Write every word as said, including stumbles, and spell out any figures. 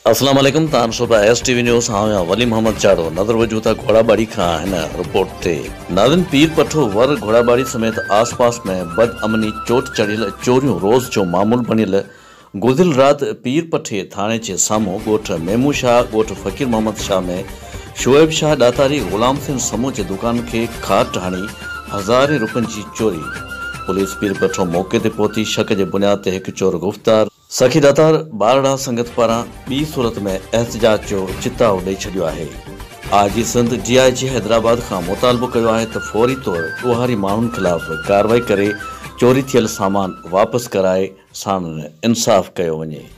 अस्सलाम वालेकुम तान सुबह एस टीवी न्यूज़ हाँ वली मोहम्मद चाड़ो नजर वजू था घोड़ाबाड़ी खां हिन रिपोर्ट थे नादिन पीर पठो वर घोड़ाबाड़ी समेत आसपास में बदअमनी चोट चढ़ियल चोरियों रोज़ जो मामूल बनियल गुज़िल रात पीर पठे थाने जे साम्हूं ॻोठ मेमू शाह ॻोठ फ़कीर मोहम्मद शाह में शुएब शाह ॾातारी ग़ुलाम सिंह समूह जे दुकान के खाट हणी हज़ारे रुपयनि जी चोरी। पुलिस पीर पठो मौके ते पहुती शक के बुनियाद ते एक चोर गिरफ्तार। सखी दातार बारड़ा संगत पारां बी सूरत में एहतजाज जो चिताव ॾेई छॾियो आहे। आजी सिंध जी आई जी हैदराबाद खां मुतालबो कयो आहे त फौरी तौर ॻोहारी माण्हुनि खिलाफ़ कार्रवाई करे चोरी थियल सामान वापस कराए साणनि इंसाफ़ कयो वञे।